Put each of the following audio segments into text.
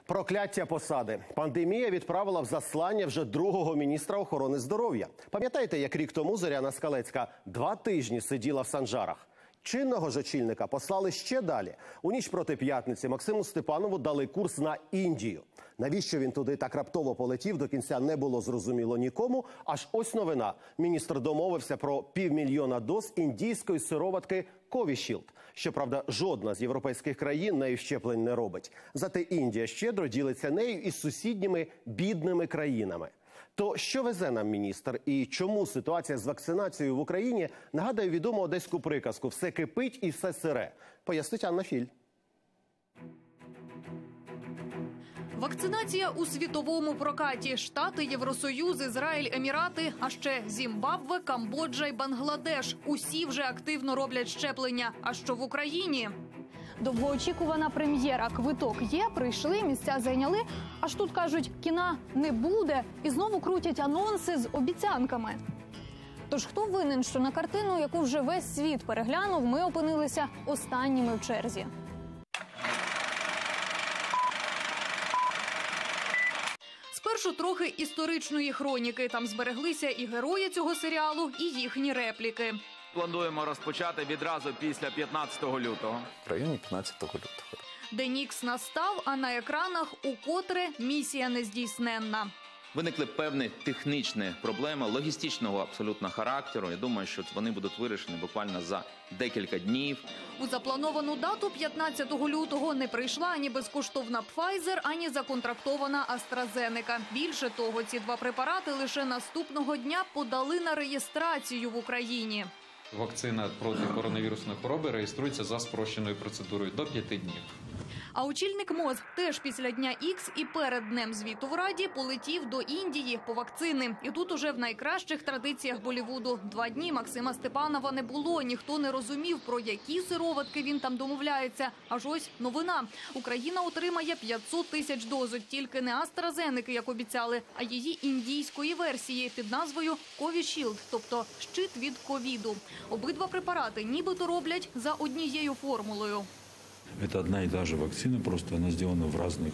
Прокляття посади. Пандемія відправила в заслання вже другого міністра охорони здоров'я. Пам'ятаєте, як рік тому Зоряна Скалецька 2 тижні сиділа в Санжарах? Чинного ж очільника послали ще далі. У ніч проти п'ятниці Максиму Степанову дали курс на Індію. Навіщо він туди так раптово полетів, до кінця не було зрозуміло нікому. Аж ось новина. Міністр домовився про 500 000 доз індійської сироватки Covishield. Щоправда, жодна з європейських країн нею щеплень не робить. Зате Індія щедро ділиться нею із сусідніми бідними країнами. То що везе нам міністр і чому ситуація з вакцинацією в Україні нагадує відому одеську приказку «все кипить і все сире»? Пояснить Анна Філь. Вакцинація у світовому прокаті. Штати, Євросоюз, Ізраїль, Емірати, а ще Зімбабве, Камбоджа й Бангладеш. Усі вже активно роблять щеплення. А що в Україні? Довгоочікувана прем'єра. Квиток є, прийшли, місця зайняли. Аж тут кажуть, кіна не буде. І знову крутять анонси з обіцянками. Тож хто винен, що на картину, яку вже весь світ переглянув, ми опинилися останніми в черзі? Спершу трохи історичної хроніки. Там збереглися і герої цього серіалу, і їхні репліки. Плануємо розпочати відразу після 15 лютого. В районі 15 лютого. День Ікс настав, а на екранах укотре місія нездійсненна. Виникли певні технічні проблеми, логістичного абсолютно характеру. Я думаю, що вони будуть вирішені буквально за декілька днів. У заплановану дату 15 лютого не прийшла ані безкоштовна Pfizer, ані законтрактована AstraZeneca. Більше того, ці 2 препарати лише наступного дня подали на реєстрацію в Україні. Вакцина проти коронавірусної хвороби реєструється за спрощеною процедурою до 5 днів. А очільник МОЗ теж після Дня Ікс і перед Днем звіту в Раді полетів до Індії по вакцини. І тут уже в найкращих традиціях Болівуду. 2 дні Максима Степанова не було. Ніхто не розумів, про які сироватки він там домовляється. Аж ось новина. Україна отримає 500 000 доз. Тільки не AstraZeneca, як обіцяли, а її індійської версії під назвою Covishield, тобто щит від ковіду. Обидва препарати нібито роблять за однією формулою. Это одна и та же вакцина, просто она сделана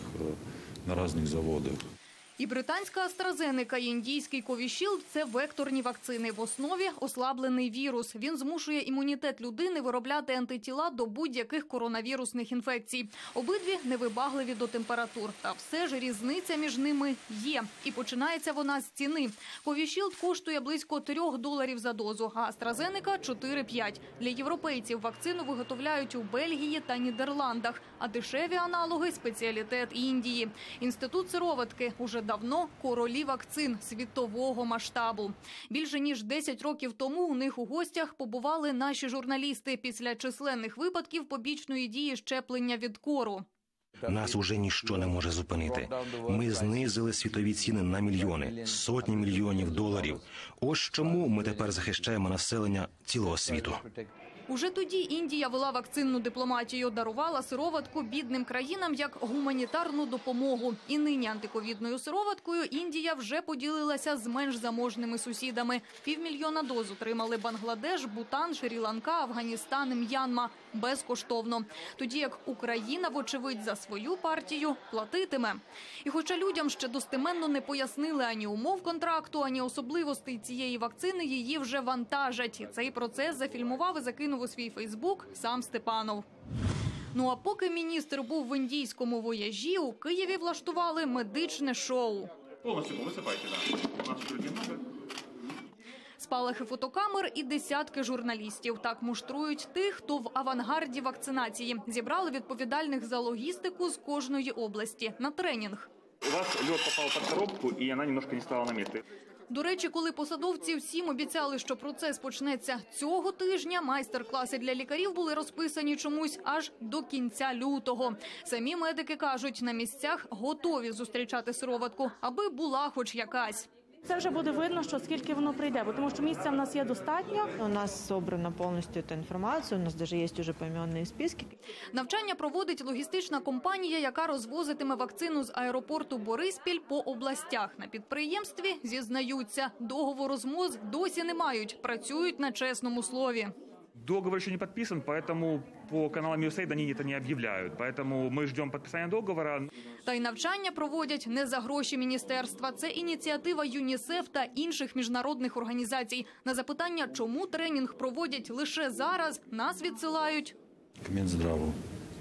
на разных заводах. І британська AstraZeneca, і індійський Covishield – це векторні вакцини. В основі ослаблений вірус. Він змушує імунітет людини виробляти антитіла до будь-яких коронавірусних інфекцій. Обидві невибагливі до температур. Та все ж різниця між ними є. І починається вона з ціни. Covishield коштує близько $3 за дозу, а AstraZeneca – 4-5. Для європейців вакцину виготовляють у Бельгії та Нідерландах. А дешеві аналоги – спеціалітет Індії. Інститут сироватки уже давно королі вакцин світового масштабу. Більше ніж 10 років тому у них у гостях побували наші журналісти після численних випадків побічної дії щеплення від кору. Нас уже ніщо не може зупинити. Ми знизили світові ціни на мільйони, сотні мільйонів доларів. Ось чому ми тепер захищаємо населення цілого світу. Уже тоді Індія вела вакцинну дипломатію, дарувала сироватку бідним країнам як гуманітарну допомогу. І нині антиковідною сироваткою Індія вже поділилася з менш заможними сусідами. 500 000 доз отримали Бангладеш, Бутан, Шрі-Ланка, Афганістан, М'янма безкоштовно. Тоді як Україна, вочевидь, за свою партію платитиме. І хоча людям ще достеменно не пояснили ані умов контракту, ані особливостей цієї вакцини, її вже вантажать. І цей процес зафільмував і закинув у свій Фейсбук сам Степанов. Ну а поки міністр був в індійському вояжі, у Києві влаштували медичне шоу. Повністю висипайте, так. Спалахи фотокамер і десятки журналістів. Так муштрують тих, хто в авангарді вакцинації. Зібрали відповідальних за логістику з кожної області на тренінг. У вас лед попав під коробку, і вона немножко не стала на місці. До речі, коли посадовці всім обіцяли, що процес почнеться цього тижня, майстер-класи для лікарів були розписані чомусь аж до кінця лютого. Самі медики кажуть, на місцях готові зустрічати сироватку, аби була хоч якась. Це вже буде видно, що скільки воно прийде, тому що місця в нас є достатньо. У нас зібрана повністю ця інформація, у нас навіть є вже поіменні списки. Навчання проводить логістична компанія, яка розвозитиме вакцину з аеропорту Бориспіль по областях. На підприємстві зізнаються, договору з МОЗ досі не мають, працюють на чесному слові. Договор еще не подписан, поэтому по каналам USAID они это не объявляют. Поэтому мы ждем подписания договора. Та й навчання проводять не за гроші міністерства. Це ініціатива ЮНІСЕФ та інших міжнародних організацій. На запитання, чому тренінг проводять лише зараз, нас відсилають. К Минздраву.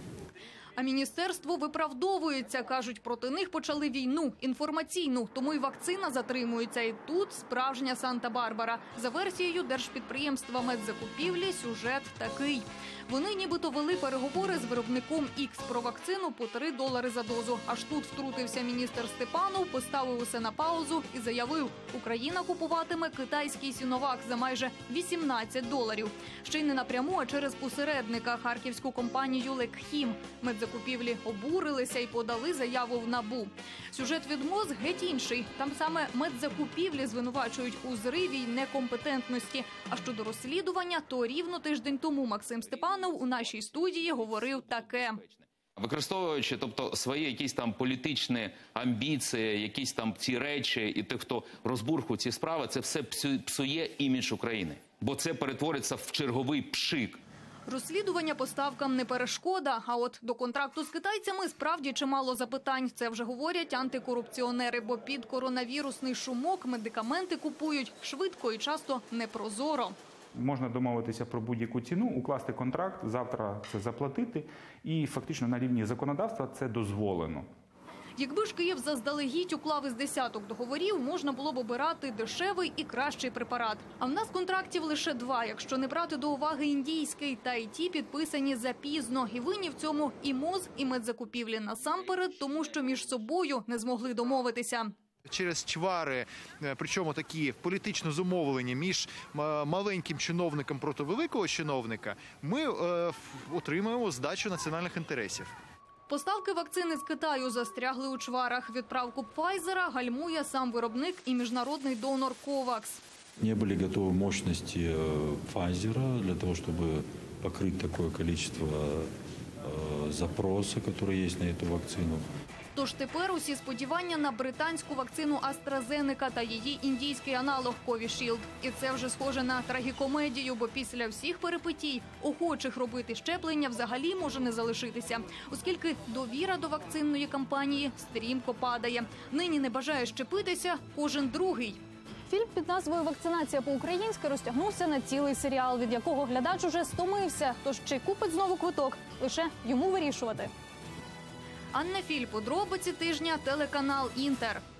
А міністерство виправдовується. Кажуть, проти них почали війну інформаційну, тому і вакцина затримується. І тут справжня Санта-Барбара. За версією держпідприємства медзакупівлі сюжет такий. Вони нібито вели переговори з виробником X про вакцину по $3 за дозу. Аж тут втрутився міністр Степанов, поставив усе на паузу і заявив, Україна купуватиме китайський Сіновак за майже $18. Ще й не напряму, а через посередника – харківську компанію «Лекхім». Медзакупівлі обурилися і подали заяву в НАБУ. Сюжет від МОЗ геть інший. Там саме медзакупівлі звинувачують у зриві й некомпетентності. А щодо розслідування, то рівно тиждень тому Максим Степанов у нашій студії говорив таке. Використовуючи, тобто, свої якісь там політичні амбіції, якісь там ці речі і тих, хто розбурхує ці справи, це все псує імідж України. Бо це перетвориться в черговий пшик. Розслідування поставкам не перешкода, а от до контракту з китайцями справді чимало запитань. Це вже говорять антикорупціонери, бо під коронавірусний шумок медикаменти купують швидко і часто непрозоро. Можна домовитися про будь-яку ціну, укласти контракт, завтра це заплатити, і фактично на рівні законодавства це дозволено. Якби ж Київ заздалегідь уклав із десяток договорів, можна було б обирати дешевий і кращий препарат. А в нас контрактів лише 2, якщо не брати до уваги індійський. Та й ті підписані запізно. І винні в цьому і МОЗ, і медзакупівлі насамперед, тому що між собою не змогли домовитися. Через чвари, причому такі політично зумовлені між маленьким чиновником проти великого чиновника, ми отримуємо здачу національних інтересів. Поставки вакцини з Китаю застрягли у чварах. Відправку Пфайзера гальмує сам виробник і міжнародний донор «Ковакс». Не были готовы мощности Pfizer для того, чтобы покрыть такое количество запроса, которые есть на эту вакцину. Тож тепер усі сподівання на британську вакцину AstraZeneca та її індійський аналог Covishield. І це вже схоже на трагікомедію, бо після всіх перипетій охочих робити щеплення взагалі може не залишитися, оскільки довіра до вакцинної кампанії стрімко падає. Нині не бажає щепитися кожен другий. Фільм під назвою «Вакцинація по-українськи» розтягнувся на цілий серіал, від якого глядач уже стомився. Тож чи купить знову квиток, лише йому вирішувати. Анна Філь, подробиці тижня, телеканал «Інтер».